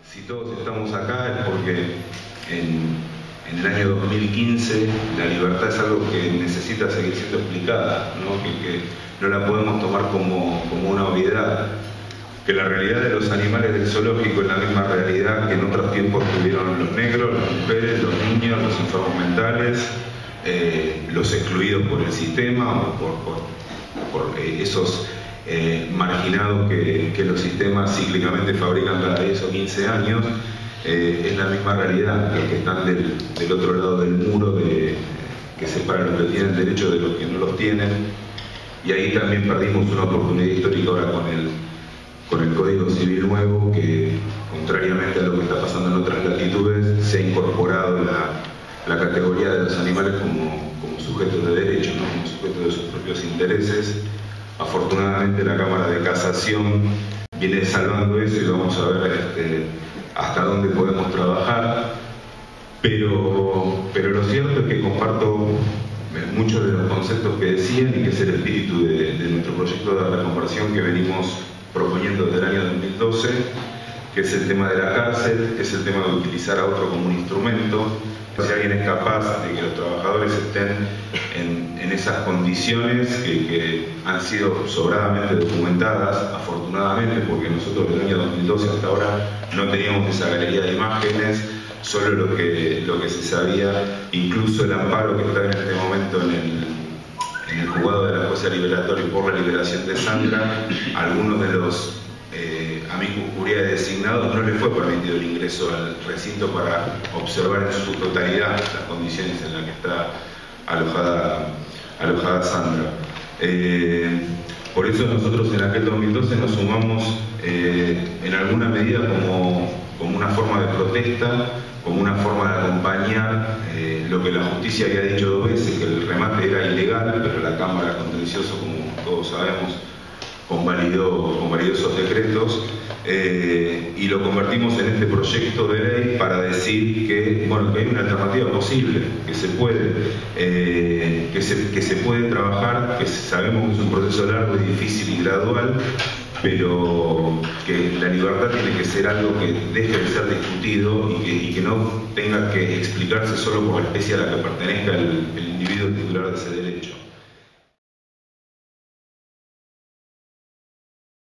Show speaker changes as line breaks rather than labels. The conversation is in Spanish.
Si todos estamos acá es porque en el año 2015 la libertad es algo que necesita seguir siendo explicada, ¿no? Que no la podemos tomar como una obviedad, que la realidad de los animales del zoológico es la misma realidad que en otros tiempos tuvieron los negros, las mujeres, los niños, los enfermos mentales, los excluidos por el sistema o por esos marginados que los sistemas cíclicamente fabrican cada 10 o 15 años. Es la misma realidad, los que están del otro lado del muro que separa los que tienen derecho de los que no los tienen. Y ahí también perdimos una oportunidad histórica ahora con el Código Civil nuevo, que contrariamente a lo que está pasando en otras latitudes, se ha incorporado la categoría de los animales como sujetos de derecho, ¿no? Como sujetos de sus propios intereses. Afortunadamente la Cámara de Casación viene salvando eso y vamos a ver hasta dónde podemos trabajar, pero lo cierto es que comparto muchos de los conceptos que decían y que es el espíritu de nuestro proyecto de reconversión que venimos proponiendo desde el año 2012, que es el tema de la cárcel, que es el tema de utilizar a otro como un instrumento. Si alguien es capaz de que los trabajadores estén en esas condiciones que han sido sobradamente documentadas, afortunadamente, porque nosotros desde el año 2012 hasta ahora no teníamos esa galería de imágenes, solo lo que se sabía, incluso el amparo que está en este momento en el juzgado de la jueza liberatoria por la liberación de Sandra, algunos de los amicus curiae designados no les fue permitido el ingreso al recinto para observar en su totalidad las condiciones en las que está alojada Sandra. Por eso nosotros en aquel 2012 nos sumamos en alguna medida como una forma de protesta, como una forma de acompañar lo que la justicia había dicho 2 veces, que el remate era ilegal, pero la Cámara Contencioso, como todos sabemos, convalidó esos decretos, y lo convertimos en este proyecto de ley para decir que hay una alternativa posible, que se puede trabajar, que sabemos que es un proceso largo y difícil y gradual, pero que la libertad tiene que ser algo que deje de ser discutido y que no tenga que explicarse solo por la especie a la que pertenezca el individuo titular de ese derecho.